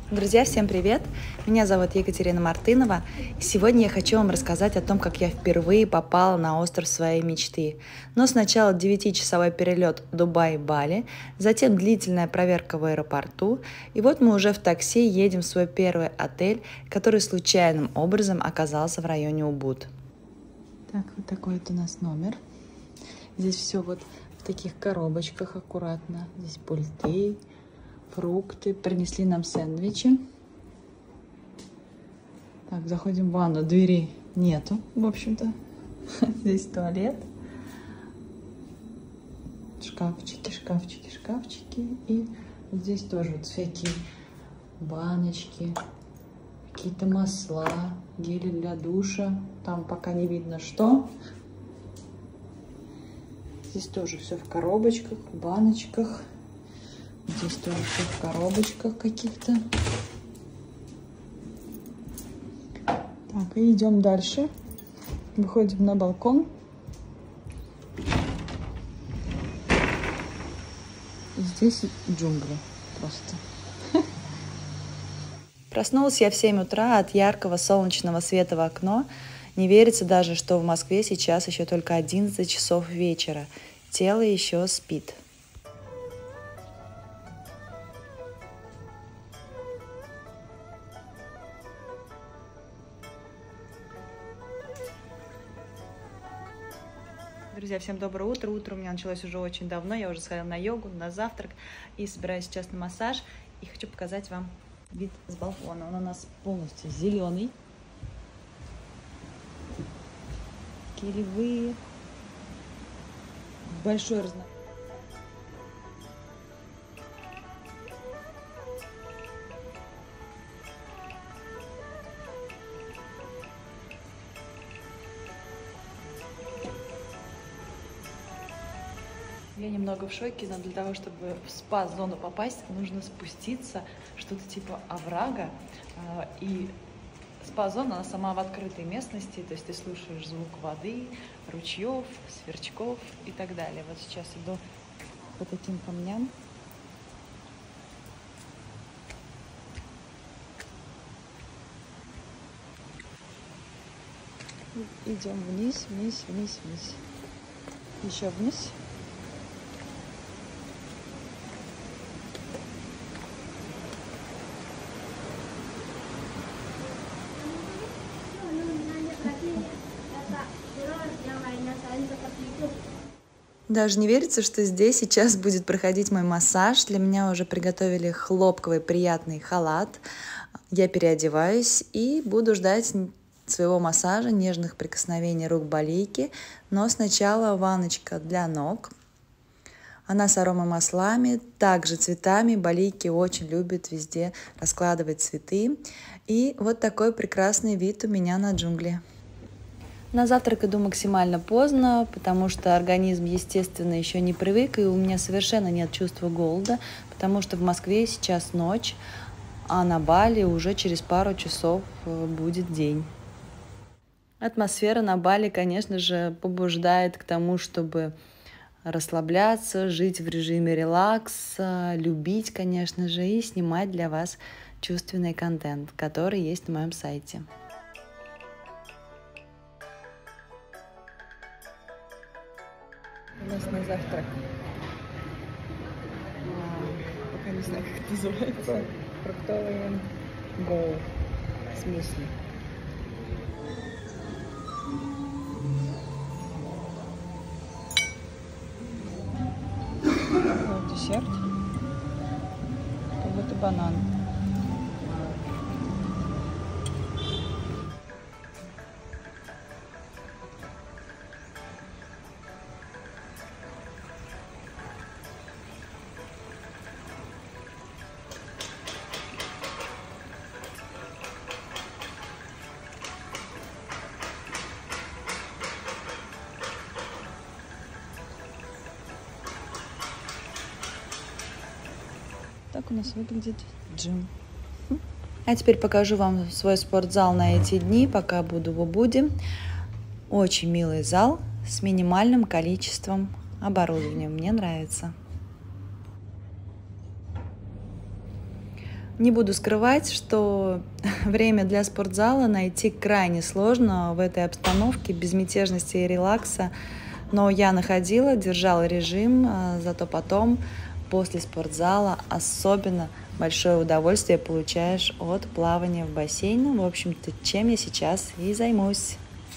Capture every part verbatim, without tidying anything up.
Друзья, всем привет! Меня зовут Екатерина Мартынова, и сегодня я хочу вам рассказать о том, как я впервые попала на остров своей мечты. Но сначала девятичасовой перелет Дубай-Бали, затем длительная проверка в аэропорту, и вот мы уже в такси едем в свой первый отель, который случайным образом оказался в районе Убуд. Так, вот такой вот у нас номер. Здесь все вот в таких коробочках аккуратно. Здесь пульты, фрукты. Принесли нам сэндвичи. Так, заходим в ванну. Двери нету, в общем-то. Здесь туалет. Шкафчики, шкафчики, шкафчики. И вот здесь тоже вот всякие баночки, какие-то масла, гели для душа. Там пока не видно что. Здесь тоже все в коробочках, в баночках. Здесь тоже все в коробочках каких-то. Так, и идем дальше. Выходим на балкон. И здесь джунгли просто. Проснулась я в семь утра от яркого солнечного света в окно. Не верится даже, что в Москве сейчас еще только одиннадцать часов вечера. Тело еще спит. Друзья, всем доброе утро. Утро у меня началось уже очень давно. Я уже сходила на йогу, на завтрак и собираюсь сейчас на массаж. И хочу показать вам вид с балкона. Он у нас полностью зеленый. Килевые. Большой разнообразие. Я немного в шоке, но для того, чтобы в спа-зону попасть, нужно спуститься, что-то типа оврага. И спа-зона, она сама в открытой местности, то есть ты слушаешь звук воды, ручьев, сверчков и так далее. Вот сейчас иду по таким камням. Идем вниз, вниз, вниз, вниз. Еще вниз. Даже не верится, что здесь сейчас будет проходить мой массаж. Для меня уже приготовили хлопковый приятный халат. Я переодеваюсь и буду ждать своего массажа, нежных прикосновений рук балийки. Но сначала ванночка для ног. Она с аромамаслами, также цветами. Балийки очень любят везде раскладывать цветы. И вот такой прекрасный вид у меня на джунгли. На завтрак иду максимально поздно, потому что организм, естественно, еще не привык, и у меня совершенно нет чувства голода, потому что в Москве сейчас ночь, а на Бали уже через пару часов будет день. Атмосфера на Бали, конечно же, побуждает к тому, чтобы расслабляться, жить в режиме релакса, любить, конечно же, и снимать для вас чувственный контент, который есть на моем сайте. У нас на завтрак, а, пока не знаю, как это называется, фруктовые боул с мюсли. Вот десерт, как будто банан. Так у нас выглядит джим. А теперь покажу вам свой спортзал на эти дни, пока буду в Убуде. Очень милый зал с минимальным количеством оборудования. Мне нравится. Не буду скрывать, что время для спортзала найти крайне сложно в этой обстановке безмятежности и релакса. Но я находила, держала режим, зато потом, после спортзала, особенно большое удовольствие получаешь от плавания в бассейне. В общем-то, чем я сейчас и займусь.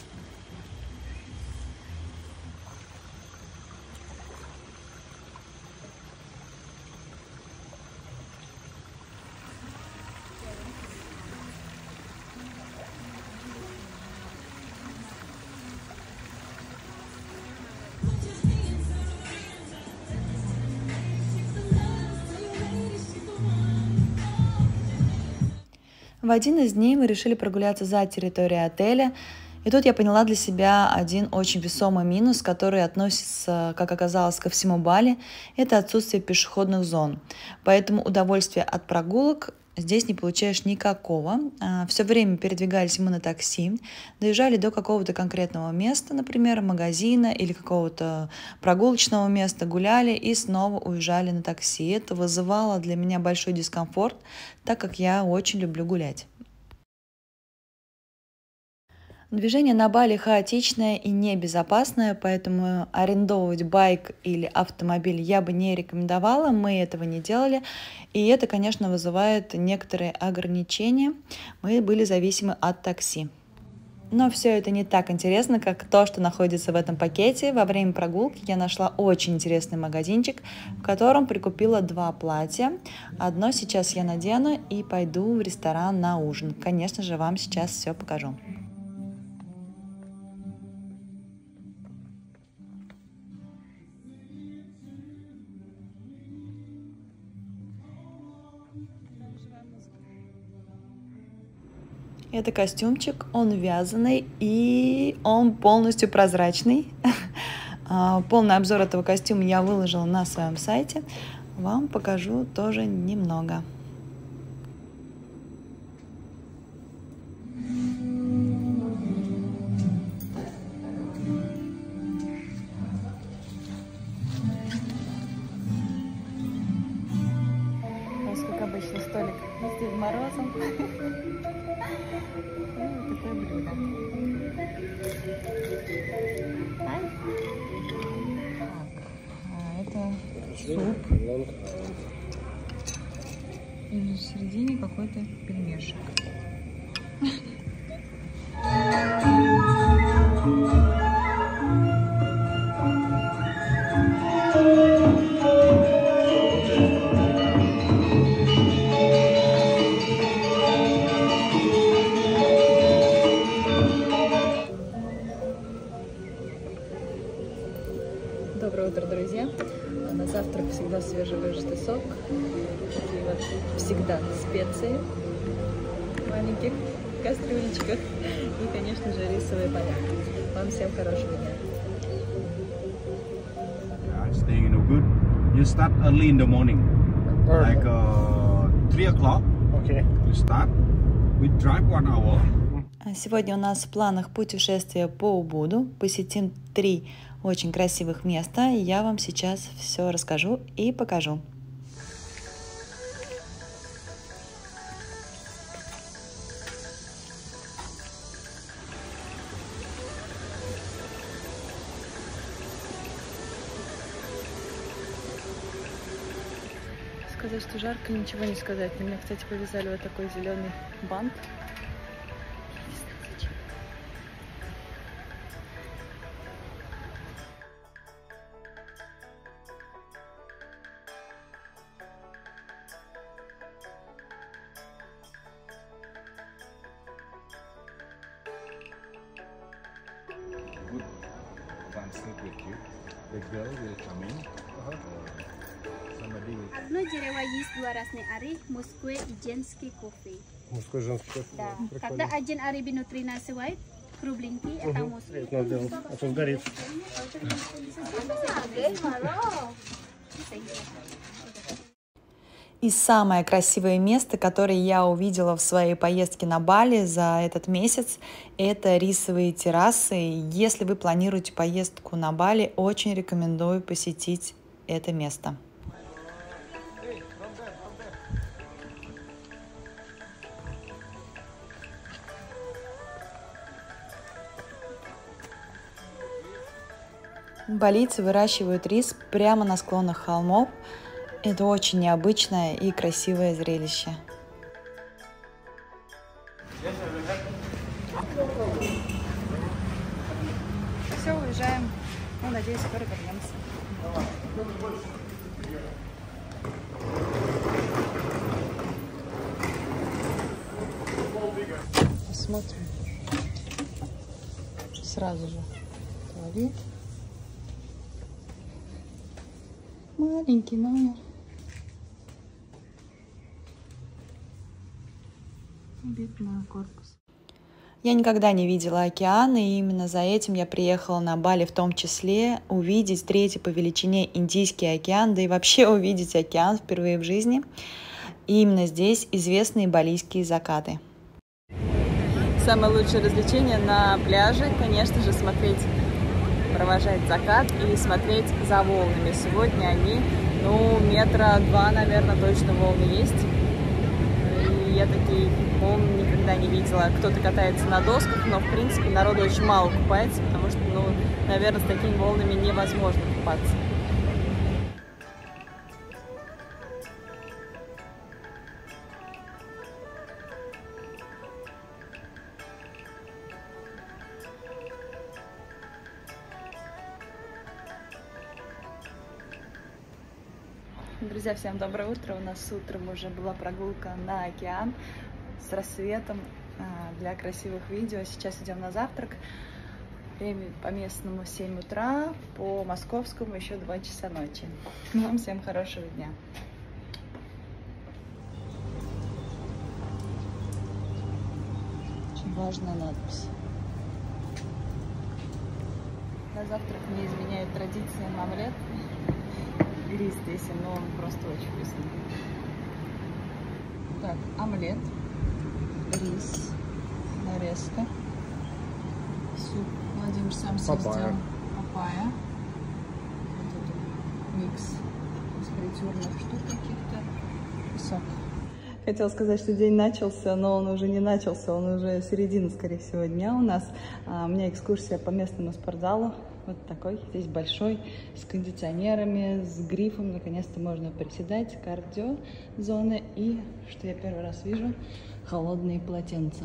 В один из дней мы решили прогуляться за территорией отеля, и тут я поняла для себя один очень весомый минус, который относится, как оказалось, ко всему Бали, это отсутствие пешеходных зон. Поэтому удовольствия от прогулок здесь не получаешь никакого. Все время передвигались мы на такси, доезжали до какого-то конкретного места, например, магазина или какого-то прогулочного места, гуляли и снова уезжали на такси. Это вызывало для меня большой дискомфорт, так как я очень люблю гулять. Движение на Бали хаотичное и небезопасное, поэтому арендовывать байк или автомобиль я бы не рекомендовала, мы этого не делали, и это, конечно, вызывает некоторые ограничения. Мы были зависимы от такси. Но все это не так интересно, как то, что находится в этом пакете. Во время прогулки я нашла очень интересный магазинчик, в котором прикупила два платья. Одно сейчас я надену и пойду в ресторан на ужин. Конечно же, вам сейчас все покажу. Это костюмчик, он вязаный и он полностью прозрачный. Полный обзор этого костюма я выложила на своем сайте. Вам покажу тоже немного. У нас, как обычно, столик с Дедом Морозом. Такое блюдо. Так, а это суп. И в середине какой-то пельмешек. Доброе утро, друзья! На завтрак всегда свежевыжатый сок, такие вот всегда специи в маленьких кастрюлечках и, конечно же, рисовые поля. Вам всем хорошего дня! Staying in Ubud. You start early in the morning, like uh, three o'clock. Okay. You start. We drive one hour. Сегодня у нас в планах путешествие по Убуду. Посетим три очень красивых места, и я вам сейчас все расскажу и покажу. Сказать, что жарко, ничего не сказать. На меня, кстати, повязали вот такой зеленый бант. Good translate with you. The girl will come in. Uh-huh. Somebody will. Одно дерево есть два разных ари, мужской и женский кофе. Мужской и женский кофе. Да. Прикольно. Когда один ари внутри называют кругленький, это Угу. мужской. Это надо делать, а то сгорит. И самое красивое место, которое я увидела в своей поездке на Бали за этот месяц, это рисовые террасы. Если вы планируете поездку на Бали, очень рекомендую посетить это место. Балийцы выращивают рис прямо на склонах холмов. Это очень необычное и красивое зрелище. Все, уезжаем. Ну, надеюсь, скоро вернемся. Посмотрим. Сразу же туалет. Маленький номер. Вид на корпус. Я никогда не видела океан, и именно за этим я приехала на Бали, в том числе увидеть третий по величине Индийский океан, да и вообще увидеть океан впервые в жизни. И именно здесь известные балийские закаты. Самое лучшее развлечение на пляже, конечно же, смотреть, провожать закат и смотреть за волнами. Сегодня они, ну, метра два, наверное, точно волны есть. И я такие волны никогда не видела. Кто-то катается на досках, но, в принципе, народу очень мало купается, потому что, ну, наверное, с такими волнами невозможно купаться. Друзья, всем доброе утро. У нас утром уже была прогулка на океан с рассветом для красивых видео. Сейчас идем на завтрак. Время по местному семь утра, по московскому еще два часа ночи. Вам всем хорошего дня. Очень важная надпись. На завтрак не изменяет традициям омлет. Рис здесь, но он просто очень вкусный. Так, омлет, рис, нарезка, суп. Владимир сам все сделал. Папайя. Вот это микс из фритюрных штук каких-то. Сок. Хотела сказать, что день начался, но он уже не начался, он уже середина, скорее всего, дня у нас. А, у меня экскурсия по местному спортзалу. Вот такой, здесь большой, с кондиционерами, с грифом. Наконец-то можно приседать, кардио зоны и, что я первый раз вижу, холодные полотенца.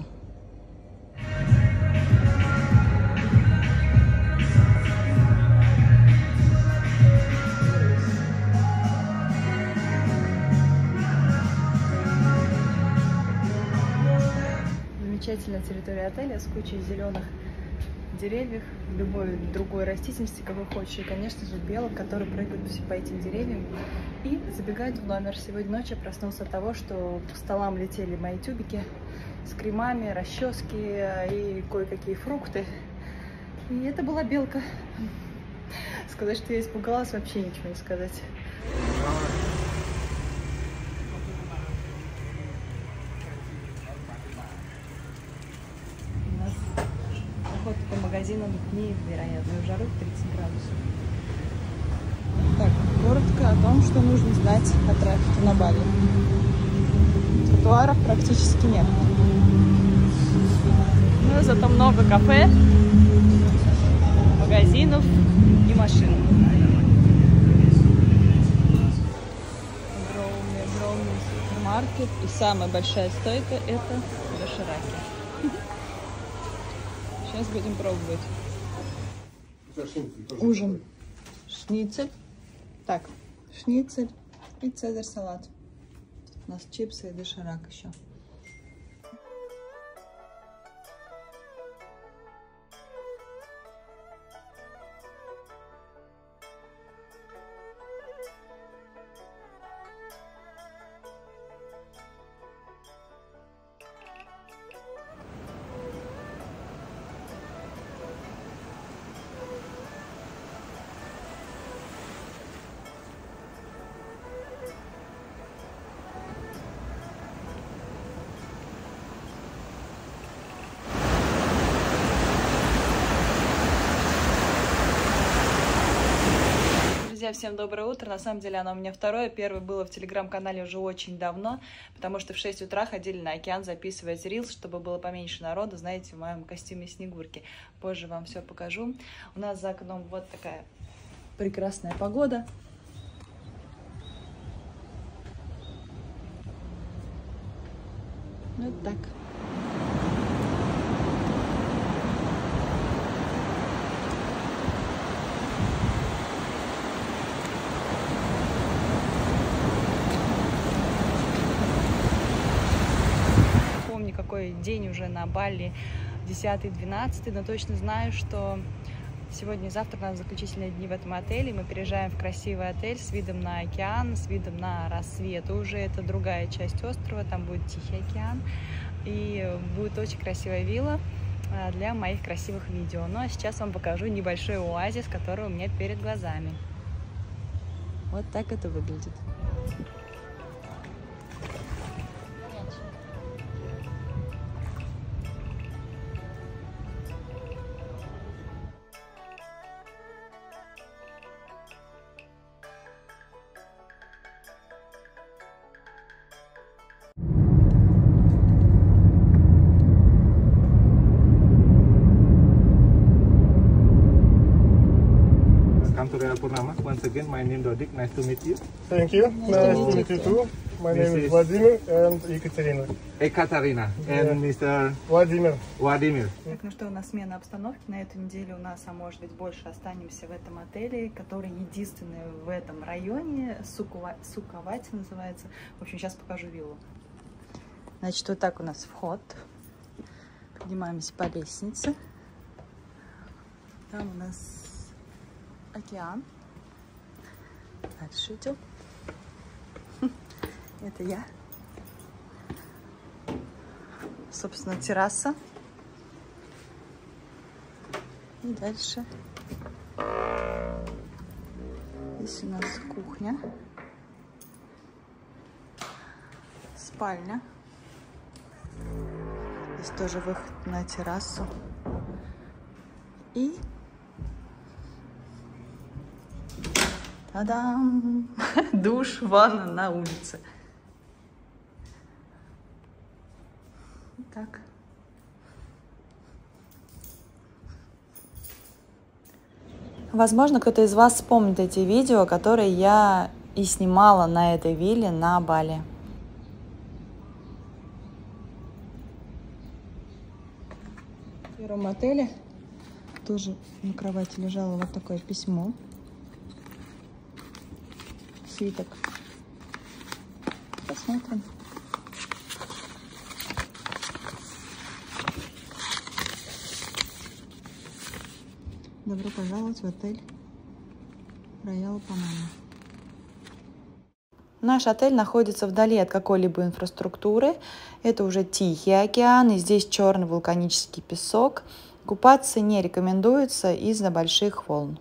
Замечательная территория отеля с кучей зеленых деревьев, любой другой растительности, какой хочешь, и, конечно же, белок, которые прыгают по этим деревьям и забегают в номер. Сегодня ночью я проснулся от того, что по столам летели мои тюбики с кремами, расчески и кое-какие фрукты. И это была белка. Сказать, что я испугалась, вообще ничего не сказать. По магазинам невероятную жару, тридцать градусов. Так, коротко о том, что нужно знать о трафике на Бали. Тротуаров практически нет. Но зато много кафе, магазинов и машин. Огромный, огромный супермаркет. И самая большая стойка — это дошираки. Сейчас будем пробовать. Ужин. Шницель. Так, шницель и цезарь-салат. У нас чипсы и доширак еще. Друзья, всем доброе утро. На самом деле оно у меня второе. Первое было в телеграм-канале уже очень давно, потому что в шесть утра ходили на океан записывать рилс, чтобы было поменьше народу, знаете, в моем костюме Снегурки. Позже вам все покажу. У нас за окном вот такая прекрасная погода. Вот так. Помню, какой день уже на Бали, десятый-двенадцатый, но точно знаю, что сегодня и завтра у нас заключительные дни в этом отеле. Мы переезжаем в красивый отель с видом на океан, с видом на рассвет. Уже это другая часть острова, там будет Тихий океан. И будет очень красивая вилла для моих красивых видео. Ну а сейчас вам покажу небольшой оазис, который у меня перед глазами. Вот так это выглядит. To Royal Purnama. Once again, my name is Dodik. Nice to meet you. Thank you. Nice, nice to meet you too. My This name is is Vladimir and Ekaterina. Ekaterina and Yeah. мистер Владимир. Владимир. Так, ну что, у нас смена обстановки. На эту неделю у нас, а может быть больше, останемся в этом отеле, который единственный в этом районе. Сукува... Суковати называется. В общем, сейчас покажу виллу. Значит, вот так у нас вход. Поднимаемся по лестнице. Там у нас океан. Дальше идем. Это я. Собственно, терраса. И дальше. Здесь у нас кухня. Спальня. Здесь тоже выход на террасу. И та-дам! Душ, ванна на улице. Так. Возможно, кто-то из вас вспомнит эти видео, которые я и снимала на этой вилле на Бали. В первом отеле тоже на кровати лежало вот такое письмо. Свиток. Посмотрим. Добро пожаловать в отель Royal Purnama. Наш отель находится вдали от какой-либо инфраструктуры. Это уже Тихий океан, и здесь черный вулканический песок. Купаться не рекомендуется из-за больших волн.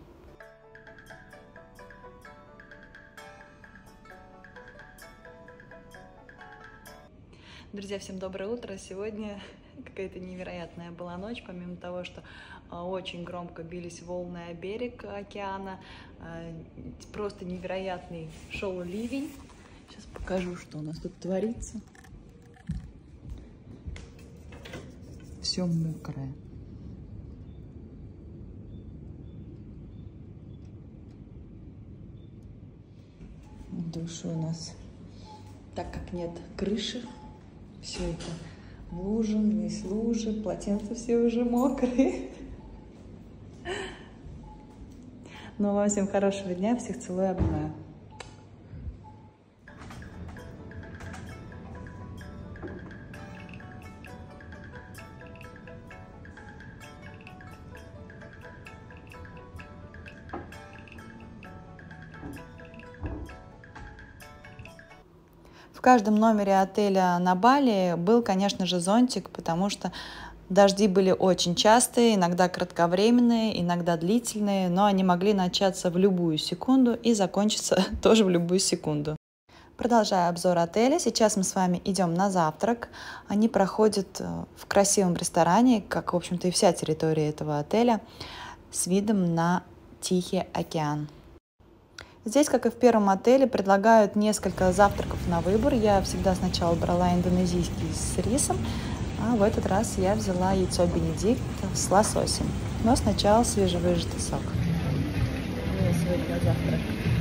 Друзья, всем доброе утро. Сегодня какая-то невероятная была ночь, помимо того, что очень громко бились волны о берег океана, просто невероятный шел ливень. Сейчас покажу, что у нас тут творится. Все мокрое. В душе у нас, так как нет крыши, все это в луже, весь лужи, полотенца все уже мокрые. Ну, вам всем хорошего дня, всех целую, обнимаю. В каждом номере отеля на Бали был, конечно же, зонтик, потому что дожди были очень частые, иногда кратковременные, иногда длительные, но они могли начаться в любую секунду и закончиться тоже в любую секунду. Продолжая обзор отеля, сейчас мы с вами идем на завтрак. Они проходят в красивом ресторане, как, в общем-то, и вся территория этого отеля, с видом на Тихий океан. Здесь, как и в первом отеле, предлагают несколько завтраков на выбор. Я всегда сначала брала индонезийский с рисом, а в этот раз я взяла яйцо Бенедикт с лососем. Но сначала свежевыжатый сок. Здесь сегодня на завтрак?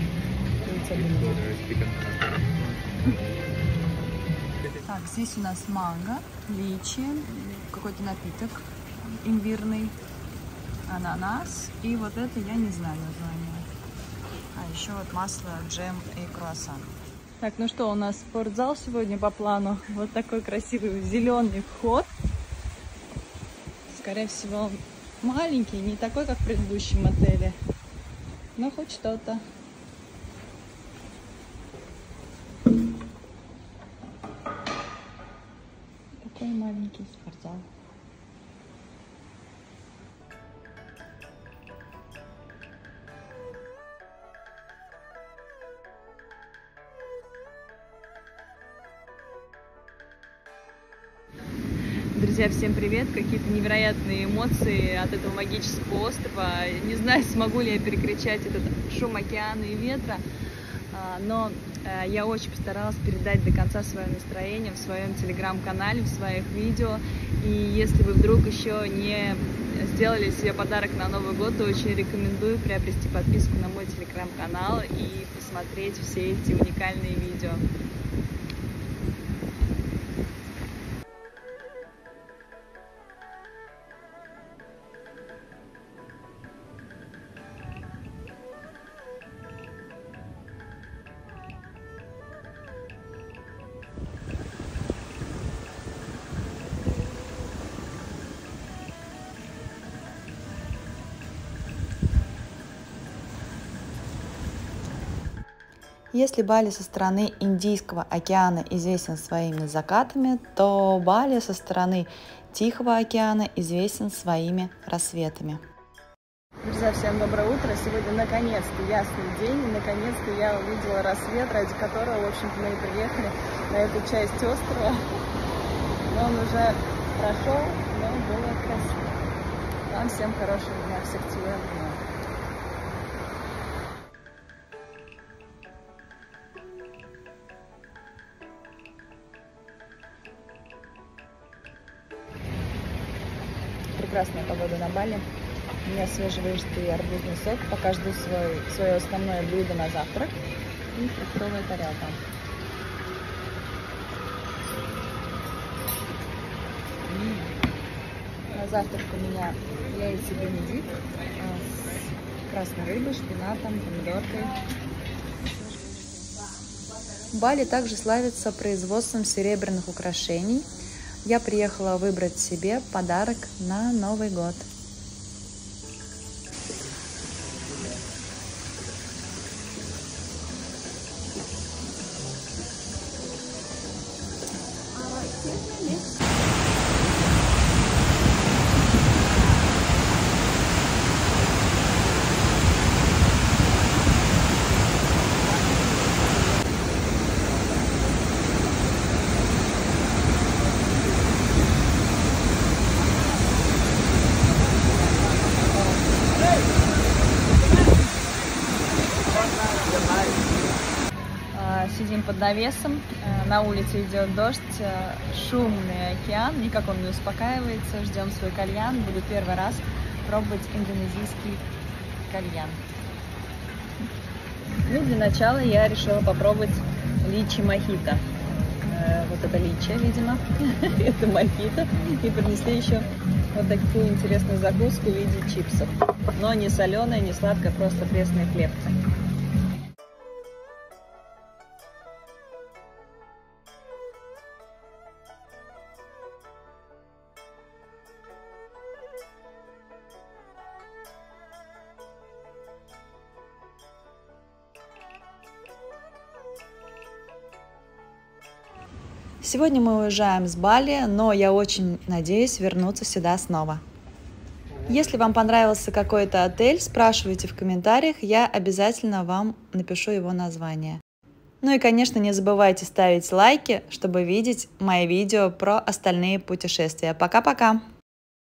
Так, здесь у нас манго, личи, какой-то напиток имбирный, ананас и вот это я не знаю название. А еще вот масло, джем и круассан. Так, ну что, у нас спортзал сегодня по плану. Вот такой красивый зеленый вход. Скорее всего, маленький, не такой, как в предыдущем отеле, но хоть что-то. Такой маленький спортзал. Друзья, всем привет! Какие-то невероятные эмоции от этого магического острова. Не знаю, смогу ли я перекричать этот шум океана и ветра, но я очень постаралась передать до конца свое настроение в своем телеграм-канале, в своих видео. И если вы вдруг еще не сделали себе подарок на Новый год, то очень рекомендую приобрести подписку на мой телеграм-канал и посмотреть все эти уникальные видео. Если Бали со стороны Индийского океана известен своими закатами, то Бали со стороны Тихого океана известен своими рассветами. Друзья, всем доброе утро! Сегодня наконец-то ясный день, и наконец-то я увидела рассвет, ради которого, в общем-то, мы и приехали на эту часть острова. Но он уже прошел, но было красиво. Вам всем хорошего дня, всех целую. Прекрасная погода на Бали. У меня свежевыжатый арбузный сок. Пока жду свой, свое основное блюдо на завтрак. И фруктовая тарелка. М-м. На завтрак у меня яйца бенедикт с красной рыбой, шпинатом, помидоркой. Бали также славится производством серебряных украшений. Я приехала выбрать себе подарок на Новый год. Сидим под навесом, на улице идет дождь, шумный океан, никак он не успокаивается, ждем свой кальян. Буду первый раз пробовать индонезийский кальян. Ну, для начала я решила попробовать личи мохито. Вот это личи, видимо, это мохито. И принесли еще вот такую интересную закуску в виде чипсов. Но не соленая, не сладкая, просто пресные хлебцы. Сегодня мы уезжаем с Бали, но я очень надеюсь вернуться сюда снова. Если вам понравился какой-то отель, спрашивайте в комментариях, я обязательно вам напишу его название. Ну и, конечно, не забывайте ставить лайки, чтобы видеть мои видео про остальные путешествия. Пока-пока!